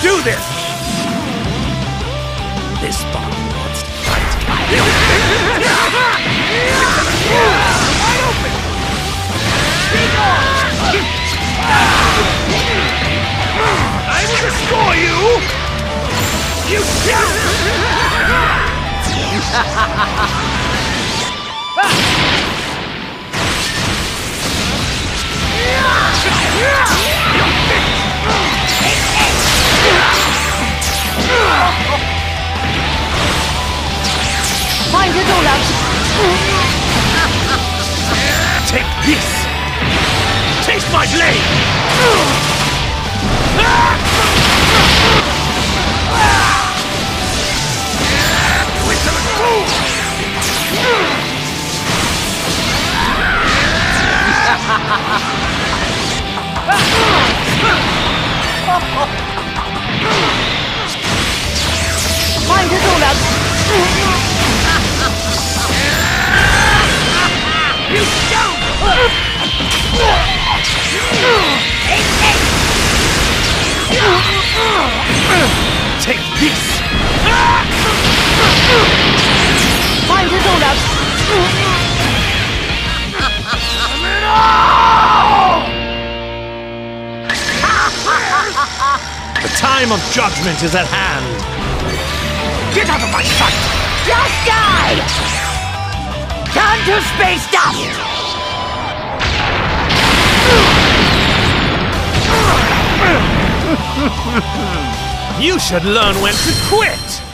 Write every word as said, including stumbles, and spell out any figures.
do this! This bomb wants to fight. Wide open! I will destroy you! You shall! Find it all out! Take this! Taste my blade! Find it all out! You don't! Take this! Find it all out! The time of judgment is at hand! Get out of my sight! Just die! Turn to space dust! You should learn when to quit!